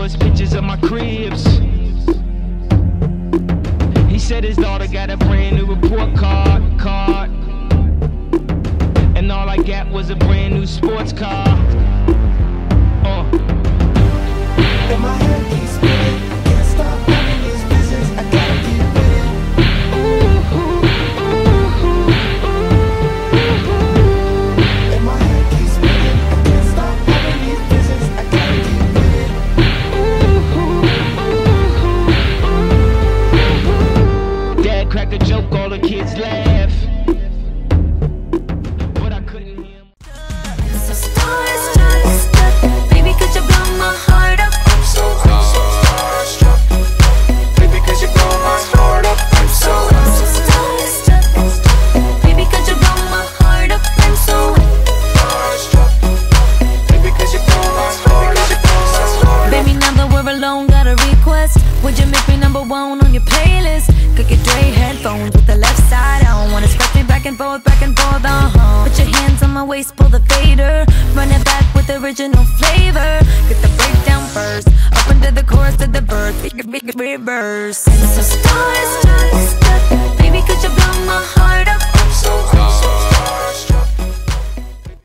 us pictures of my cribs. He said his daughter got a brand new report card. And all I got was a brand new sports car. In my head keeps spinning, can't stop having these visions, I gotta keep winning. In my head keeps spinning, I can't stop having these visions, I gotta keep winning. Dad cracked a joke, all the kids laugh, but I couldn't hear him. So starstruck, baby, could you blow my heart up? I'm so starstruck, baby, could you blow my heart up? I'm so starstruck, baby, could you blow my heart up? I'm so starstruck, baby, could you blow my heart up? Baby, now that we're alone, got a request. Would you make me #1 on your playlist? Could get Dre headphones with the left side on. Wanna scratch me back and forth, Put your hands on my waist, pull the fader. Run it back with original flavor. Get the breakdown first, up into the chorus to the verse. Reverse. So starstruck.